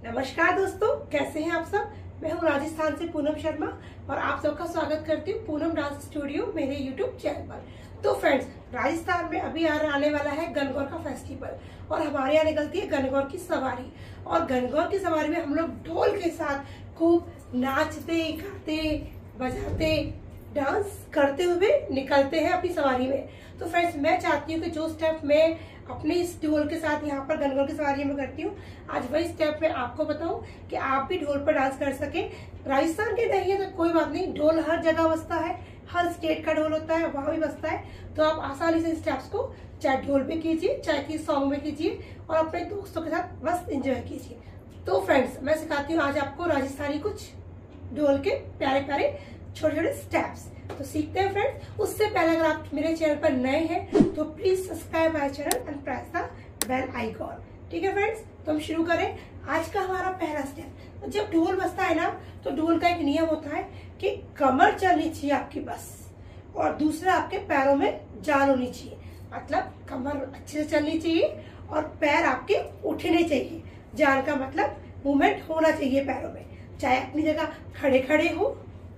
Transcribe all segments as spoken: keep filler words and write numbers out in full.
नमस्कार दोस्तों, कैसे हैं आप सब। मैं हूं राजस्थान से पूनम शर्मा और आप सबका स्वागत करती हूं पूनम डांस स्टूडियो मेरे यूट्यूब चैनल पर। तो फ्रेंड्स, राजस्थान में अभी आने वाला है गणगौर का फेस्टिवल और हमारे यहाँ निकलती है गणगौर की सवारी। और गणगौर की सवारी में हम लोग ढोल के साथ खूब नाचते गाते बजाते डांस करते हुए निकलते हैं अपनी सवारी में। तो फ्रेंड्स, मैं चाहती हूँ कि जो स्टेप मैं अपने इस ढोल के साथ यहाँ पर गणगौर की सवारी में करती हूँ, आज वही स्टेप मैं आपको बताऊं कि आप भी ढोल पर डांस कर सके। राजस्थान के नहीं है तो कोई बात नहीं, ढोल हर जगह बजता है, हर स्टेट का ढोल होता है, वहां भी बजता है। तो आप आसानी से स्टेप्स को चाहे ढोल पे कीजिए, चाहे किसी सॉन्ग में कीजिए और अपने दोस्तों के साथ बस एंजॉय कीजिए। तो फ्रेंड्स, मैं सिखाती हूँ आज आपको राजस्थानी कुछ ढोल के प्यारे प्यारे छोटे छोटे स्टेप्स। तो सीखते हैं फ्रेंड्स। उससे पहले अगर आप मेरे चैनल पर नए हैं तो please subscribe my channel and press the bell icon. ठीक है फ्रेंड्स, तो हम शुरू करें आज का हमारा पहला स्टेप। तो जब ढोल बजता है ना, तो ढोल का एक नियम होता है कि कमर चलनी चाहिए आपकी बस, और दूसरा आपके पैरों में जान होनी चाहिए। मतलब कमर अच्छे से चलनी चाहिए और पैर आपके उठने चाहिए। जान का मतलब मूवमेंट होना चाहिए पैरों में, चाहे अपनी जगह खड़े खड़े हो,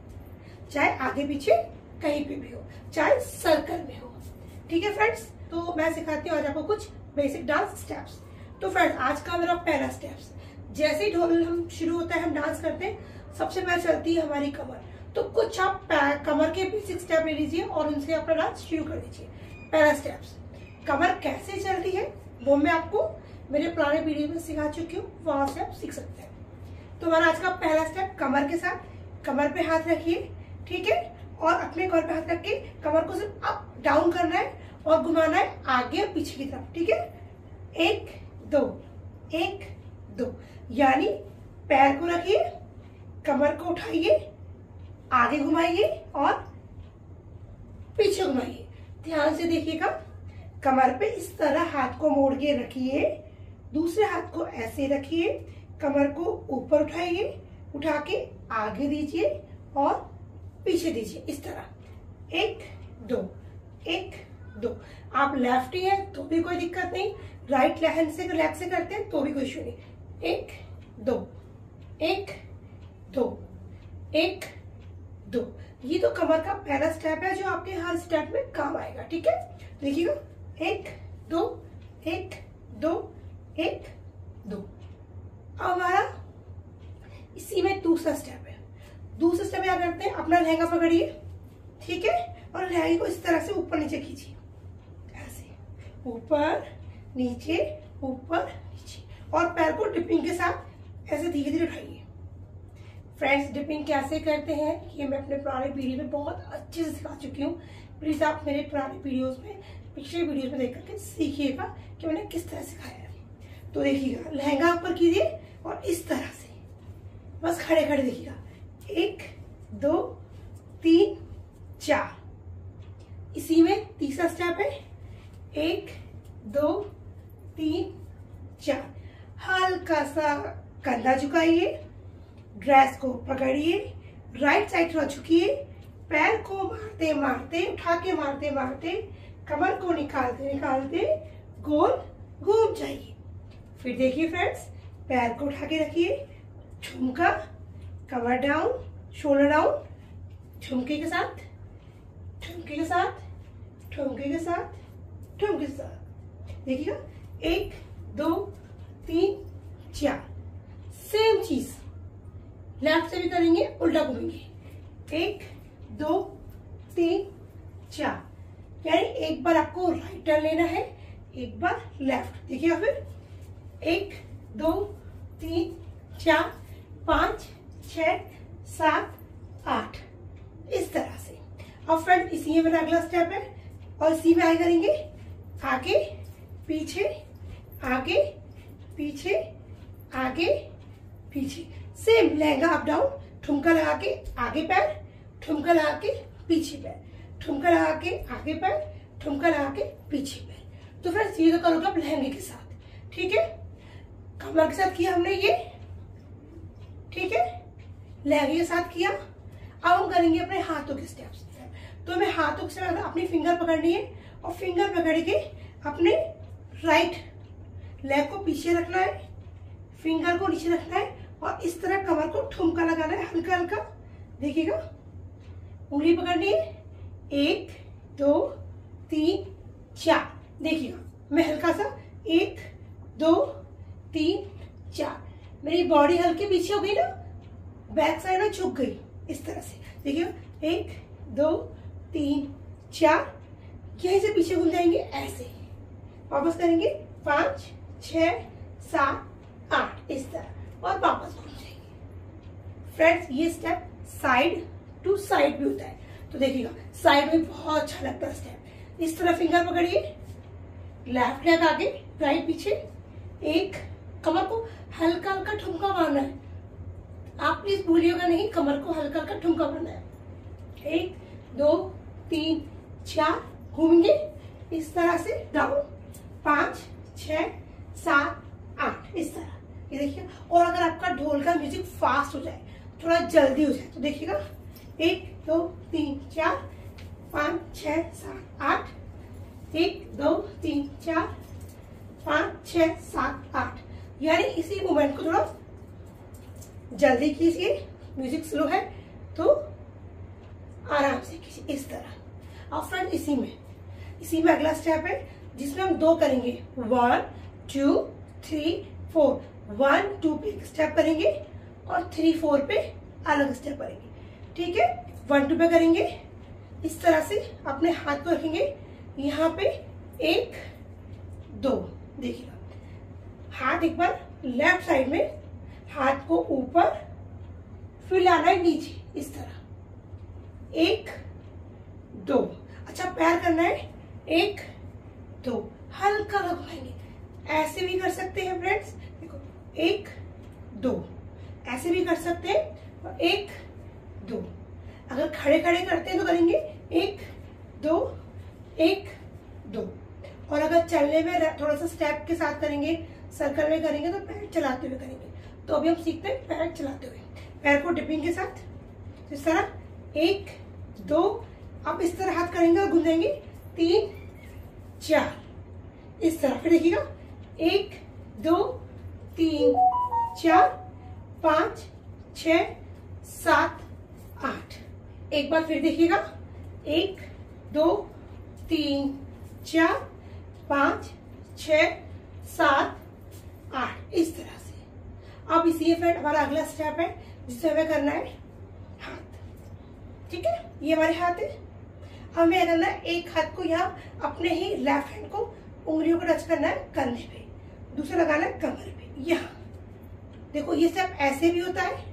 चाहे आगे पीछे कहीं पे भी हो, चाहे सर्कल में हो। ठीक है फ्रेंड्स, तो मैं सिखाती हूँ आज आपको कुछ बेसिक डांस स्टेप्स। तो फ्रेंड्स, आज का मेरा पहला स्टेप्स, जैसे ही ढोल हम शुरू होता है, हम डांस करते हैं, सबसे पहले चलती है हमारी कमर। तो कुछ आप कमर के बेसिक स्टेप ले लीजिए और उनसे अपना डांस शुरू कर दीजिए। पहला स्टेप्स, कमर कैसे चलती है वो मैं आपको मेरे पुराने वीडियो में सिखा चुकी हूँ, वहां से आप सीख सकते हैं। तो हमारा आज का पहला स्टेप, कमर के साथ कमर पे हाथ रखिए, ठीक है, और अपने कमर पे हाथ रख के कमर को सिर्फ अप डाउन करना है और घुमाना है आगे और पीछे की तरफ। ठीक है, एक दो एक दो, यानी पैर को रखिए, कमर को उठाइए, आगे घुमाइए और पीछे घुमाइए। ध्यान से देखिएगा, कमर पे इस तरह हाथ को मोड़ के रखिए, दूसरे हाथ को ऐसे रखिए, कमर को ऊपर उठाइए, उठा के आगे दीजिए और पीछे दीजिए, इस तरह। एक दो एक दो। आप लेफ्टी है तो भी कोई दिक्कत नहीं, राइट हैंड से लेग से करते हैं तो भी कोई इशू नहीं। एक दो एक दो एक दो, ये तो कमर का पहला स्टेप है जो आपके हर स्टेप में काम आएगा। ठीक है, देखिएगा, एक दो एक दो एक दो। अब हमारा इसी में दूसरा स्टेप है। दूसरे स्टेप क्या करते हैं, अपना लहंगा पकड़िए, ठीक है, और लहंगे को इस तरह से ऊपर नीचे खींचिए, ऐसे ऊपर नीचे ऊपर नीचे, और पैर को डिपिंग के साथ ऐसे धीरे धीरे उठाइए। फ्रेंड्स, डिपिंग कैसे करते हैं ये मैं अपने पुराने वीडियो में बहुत अच्छे से सिखा चुकी हूँ। प्लीज आप मेरे पुराने वीडियोस में, पिछले वीडियोस में देख करके सीखिएगा कि मैंने किस तरह सिखाया है। तो देखिएगा, लहंगा ऊपर कीजिए और इस तरह से बस खड़े खड़े देखिएगा, एक दो तीन चार। इसी में तीसरा स्टेप है, एक दो तीन चार। हल्का सा कंधा झुकाइए, ड्रेस को पकड़िए, राइट साइड को झुकिए, पैर को मारते मारते उठा के मारते मारते कमर को निकालते निकालते गोल घूम जाइए। फिर देखिए फ्रेंड्स, पैर को उठा के रखिए, झुमका, कमर डाउन, शोल्डर डाउन, झुमके के साथ झुमके के साथ ठुमके के साथ ठुमके के साथ। देखिएगा, एक दो तीन चार। सेम चीज लेफ्ट से भी करेंगे, उल्टा घूमेंगे, एक दो तीन चार। यानी एक बार आपको राइट टर्न लेना है, एक बार लेफ्ट। देखिएगा, फिर एक दो तीन चार पांच छह सात आठ, इस तरह से। अब फ्रेंड, इसी में मेरा अगला स्टेप है और इसी में आगे करेंगे, आगे पीछे आगे पीछे आगे पीछे। सेम लहंगा अप डाउन, ठुमका लगा के आगे पैर, ठुमका लगा के पीछे पैर, ठुमका लगा के आगे पैर, ठुमका लगा के पीछे पैर। तो फ्रेंड्स, ये तो करोगे आप लहंगे के साथ। ठीक है, कमर के साथ किया हमने ये, ठीक है, लहंगे के साथ किया। अब हम करेंगे अपने हाथों के स्टेप्स। तो हमें हाथों से अपनी फिंगर पकड़नी है और फिंगर पकड़ के अपने राइट लेग को पीछे रखना है, फिंगर को नीचे रखना है और इस तरह कमर को ठुमका लगाना है हल्का हल्का। देखिएगा, उंगली पकड़नी है, एक दो तीन चार। देखिएगा मैं हल्का सा एक दो तीन चार, मेरी बॉडी हल्की पीछे हो गई ना, बैक साइड में झुक गई इस तरह से। देखिए एक दो तीन चार, यहीं से पीछे घूम जाएंगे ऐसे, वापस करेंगे पाँच छः सात आठ इस तरह और वापस घूम जाएंगे। फ्रेंड्स ये स्टेप साइड टू साइड भी होता है, तो देखिएगा साइड में बहुत अच्छा लगता है स्टेप। इस तरह फिंगर पकड़िए, लेफ्ट लेग आगे राइट पीछे, एक कमर को हल्का हल्का ठुमका मारना है। आप प्लीज भूलिएगा नहीं, कमर को हल्का हल्का ठुमका मारना है। एक दो तीन चार, घूमेंगे इस तरह से डाउन, पाँच छः सात आठ इस तरह। ये देखिए, और अगर आपका ढोल का म्यूजिक फास्ट हो जाए, थोड़ा जल्दी हो जाए, तो देखिएगा एक दो तीन चार पाँच छः सात आठ, एक दो तीन चार पाँच छः सात आठ। यानी इसी मूवमेंट को थोड़ा जल्दी कीजिए, म्यूजिक स्लो है तो आराम से कीजिए इस तरह। और फ्रेंड इसी में इसी में अगला स्टेप है जिसमें हम दो करेंगे, one two three four. One two पे स्टेप करेंगे और थ्री फोर पे अलग स्टेप करेंगे, ठीक है। वन टू पे करेंगे इस तरह से, अपने हाथ को रखेंगे यहाँ पे, एक दो। देखिएगा हाथ एक बार लेफ्ट साइड में, हाथ को ऊपर, फिर लाना है नीचे इस तरह, एक दो। अच्छा पैर करना है, एक दो, हल्का घुमाएंगे, ऐसे भी कर सकते हैं फ्रेंड्स। देखो एक दो, ऐसे भी कर सकते हैं, और एक दो। अगर खड़े खड़े करते हैं तो करेंगे एक दो एक दो। और अगर चलने में थोड़ा सा स्टेप के साथ करेंगे, सर्कल में करेंगे, तो पैर चलाते हुए करेंगे। तो अभी हम सीखते हैं पैर चलाते हुए, पैर को डिपिंग के साथ इस तरह, एक दो। अब इस तरह हाथ करेंगे और घुमाएंगे, तीन चार इस तरह। फिर देखिएगा एक दो तीन चार पाँच छः सात आठ। एक बार फिर देखिएगा, एक दो तीन चार पाँच छः सात आठ इस तरह से। अब इसी फ्रेंड हमारा अगला स्टेप है जिसे हमें करना है हाथ, ठीक है। ये हमारे हाथ है। अब हमें करना है एक हाथ को यहाँ अपने ही लेफ्ट हैंड को उंगलियों को टच करना है कंधे पे, दूसरा लगाना है कमर पे। यहाँ देखो ये स्टेप ऐसे भी होता है,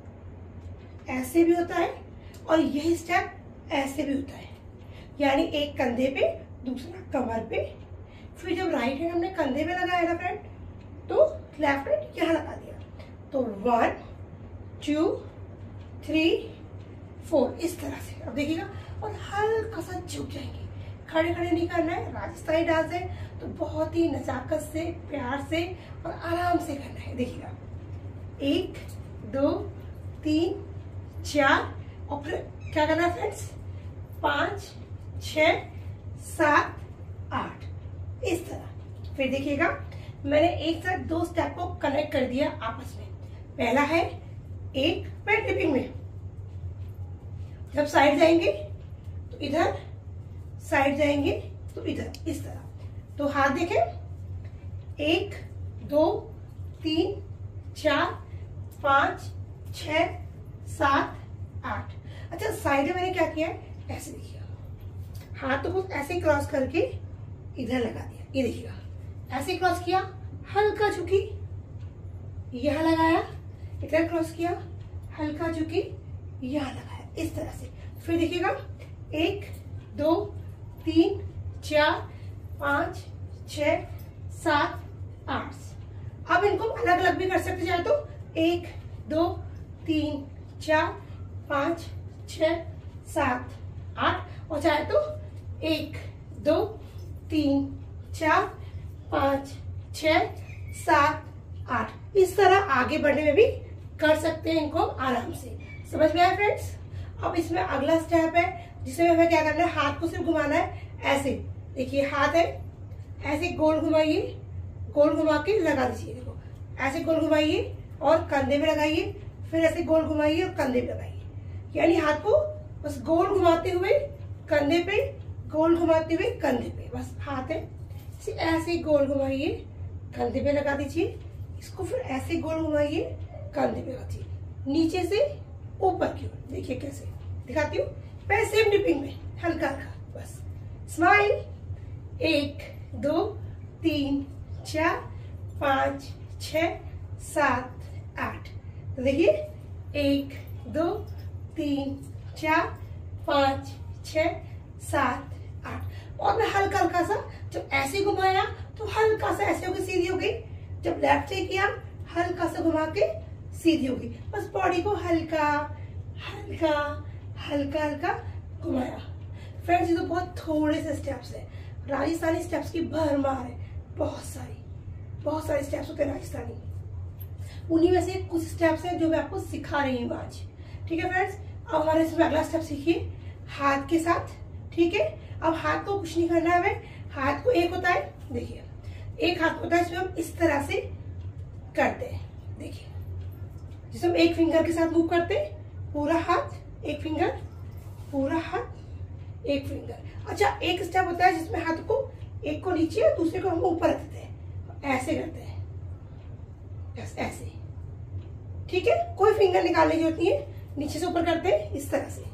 ऐसे भी होता है, और यही स्टेप ऐसे भी होता है। यानी एक कंधे पे, दूसरा कमर पे। फिर जब राइट हैंड हमने कंधे पे लगाया ना फ्रेंड, तो लेफ्ट हैंड यहाँ लगा दिया। तो वन टू थ्री फोर इस तरह से। अब देखिएगा, और हल्का सा झुक जाएंगे, खड़े खड़े नहीं करना है। राजस्थानी डांस है तो बहुत ही नजाकत से, प्यार से और आराम से करना है। देखिएगा एक दो तीन चार, और फिर क्या करना है फ्रेंड्स, पाँच छः सात आठ इस तरह। फिर देखिएगा मैंने एक साथ दो स्टेप को कनेक्ट कर दिया आपस में। पहला है एक पैर टिपिंग में, जब साइड जाएंगे तो इधर, साइड जाएंगे तो इधर इस तरह। तो हाथ देखें, एक दो तीन चार पाँच छः सात आठ। अच्छा साइड में मैंने क्या किया है, ऐसे देखिएगा, हाथ तो कुछ ऐसे क्रॉस करके इधर लगा दिया। ये देखिएगा ऐसे क्रॉस किया, हल्का झुकी, यहाँ लगाया, इधर क्रॉस किया, हल्का झुकी, यहाँ लगाया इस तरह से। फिर देखिएगा एक दो तीन चार पाँच छः सात आठ। अब इनको अलग अलग भी कर सकते चाहे तो, एक दो तीन चार पाँच छः सात आठ, और चाहे तो एक दो तीन चार पाँच छः सात आठ। इस तरह आगे बढ़ने में भी कर सकते हैं इनको आराम से। समझ में आया फ्रेंड्स। अब इसमें अगला स्टेप है जिसमें हमें क्या करना है, हाथ को सिर्फ घुमाना है ऐसे। देखिए हाथ है, ऐसे गोल घुमाइए, गोल घुमा के लगा दीजिए। देखो ऐसे गोल घुमाइए और कंधे पे लगाइए, फिर ऐसे गोल घुमाइए और कंधे पे लगाइए। यानी हाथ को बस गोल घुमाते हुए कंधे पे, गोल घुमाते हुए कंधे पे, बस हाथ है इसे ऐसे गोल घुमाइए, कंधे पे लगा दीजिए। इसको फिर ऐसे गोल घुमाइए, कंधे पे लगा दीजिए, नीचे से ऊपर की ओर। देखिए कैसे दिखाती हूँ, पहले सेम डिपिंग में हल्का हल्का, बस स्माइल। एक दो तीन चार पाँच छ सात आठ। तो देखिए एक दो तीन चार पाँच छ सात आठ। और मैं हल्का हल्का सा जब ऐसे घुमाया तो हल्का सा ऐसे होगी, सीधी हो गई। जब लेफ्ट से किया हल्का सा घुमा के सीधी होगी। बस बॉडी को हल्का हल्का हल्का हल्का घुमाया। फ्रेंड्स ये तो बहुत थोड़े से स्टेप्स है, राजस्थानी स्टेप्स की भरमार है, बहुत सारी बहुत सारे स्टेप्स होते हैं राजस्थानी। उन्हीं में से कुछ स्टेप्स हैं जो मैं आपको सिखा रही हूँ आज। ठीक है फ्रेंड्स, अब हमारे इसमें अगला स्टेप सीखिए हाथ के साथ। ठीक है, अब हाथ को कुछ नहीं करना है हमें। हाथ को एक होता है, देखिए एक हाथ होता है, इसमें हम इस तरह से करते हैं। देखिए जिसे हम एक फिंगर के साथ मूव करते हैं, पूरा हाथ एक फिंगर, पूरा हाथ एक फिंगर। अच्छा एक स्टेप होता है जिसमें हाथ को एक को नीचे और दूसरे को हम ऊपर रखते हैं, ऐसे करते हैं, ऐसे। ठीक है, कोई फिंगर निकालने की जरूरत नहीं है, नीचे से ऊपर करते हैं इस तरह से,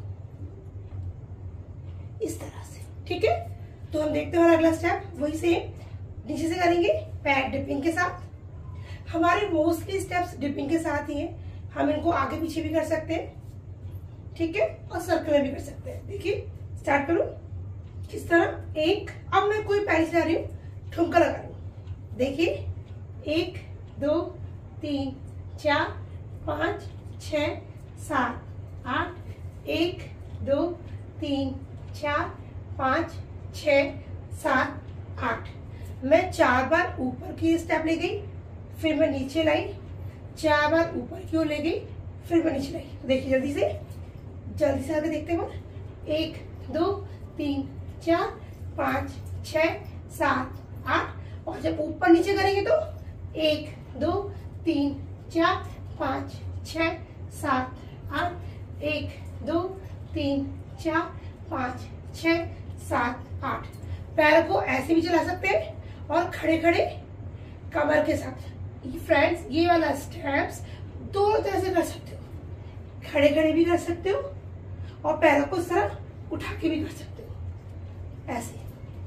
इस तरह से। ठीक है, तो हम देखते हैं अगला स्टेप वही सेम नीचे से करेंगे, पैर डिपिंग के साथ। हमारे मोस्टली स्टेप्स डिपिंग के साथ ही हैं, हम इनको आगे पीछे भी कर सकते हैं। ठीक है, और सर्कल में भी कर सकते हैं। देखिए स्टार्ट करूं किस तरह, एक, अब मैं कोई पैर जा रही हूँ, ठुमका लगा रही हूँ। देखिए एक दो तीन चार पाँच छ सात आठ, एक दो तीन चार पाँच छ सात आठ। मैं चार बार ऊपर की स्टेप ले गई, फिर मैं नीचे लाई, चार बार ऊपर की ओर ले गई, फिर मैं नीचे लाई। देखिए जल्दी से जल्दी से आगे देखते हैं, एक दो तीन चार पाँच छ सात आठ। और जब ऊपर नीचे करेंगे तो एक दो तीन चार पाँच छ सात आठ, एक दो तीन चार पाँच छ सात आठ। पैर को ऐसे भी चला सकते हैं और खड़े खड़े कमर के साथ। फ्रेंड्स ये वाला स्टेप्स दोनों तरह से कर सकते हो, खड़े खड़े भी कर सकते हो और पैरों को इस तरह उठा के भी कर सकते हो, ऐसे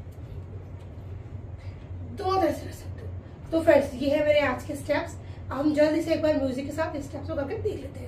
दोनों तरह से कर सकते हो। तो फ्रेंड्स ये है मेरे आज के स्टेप्स। हम जल्दी से एक बार म्यूजिक के साथ स्टेप्स को करके देख लेते हैं।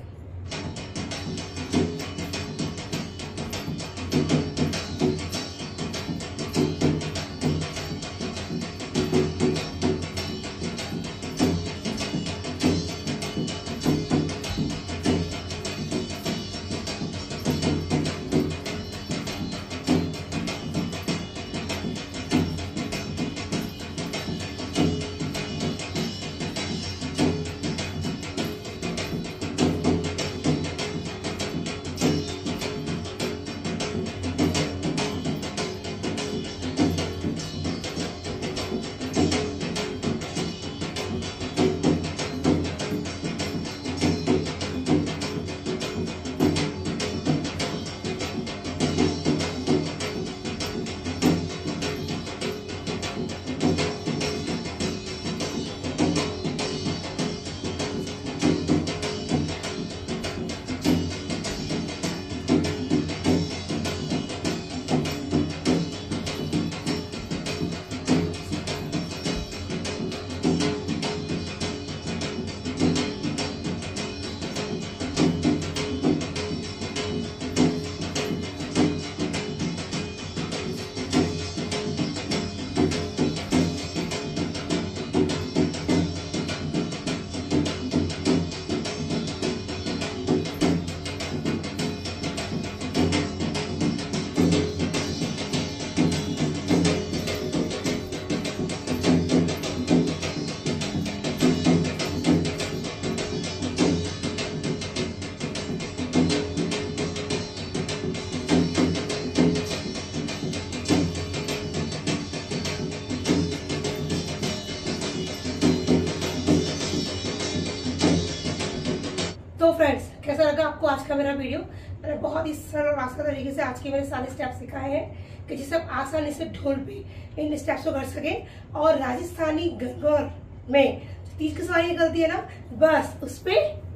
तो फ्रेंड्स, कैसा लगा आपको आज का मेरा वीडियो? मैंने बहुत ही सरल और आसान तरीके से आज के मेरे सारे स्टेप्स सिखाए हैं कि जिससे आप आसानी से ढोल पे इन स्टेप्स को कर सके। और राजस्थानी गणगौर में तीज की सवारी निकलती है ना, बस उस पे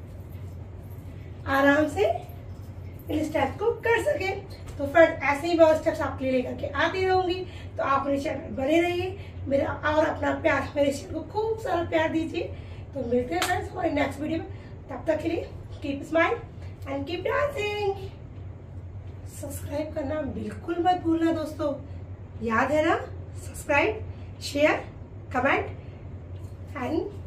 आराम से इन स्टेप्स को कर सके। तो फ्रेंड्स, ऐसे ही बहुत स्टेप्स आपके लिए लेकर के आती रहूंगी। तो आप मेरे चैनल बने रहिए, मेरा और अपना प्यार मेरे चैनल को खूब सारा प्यार दीजिए। तो मिलते हैं फ्रेंड्स हमारे नेक्स्ट वीडियो में। तब तक के लिए keep smile and keep dancing. Subscribe करना बिल्कुल मत भूलना दोस्तों, याद है ना? Subscribe, share, comment and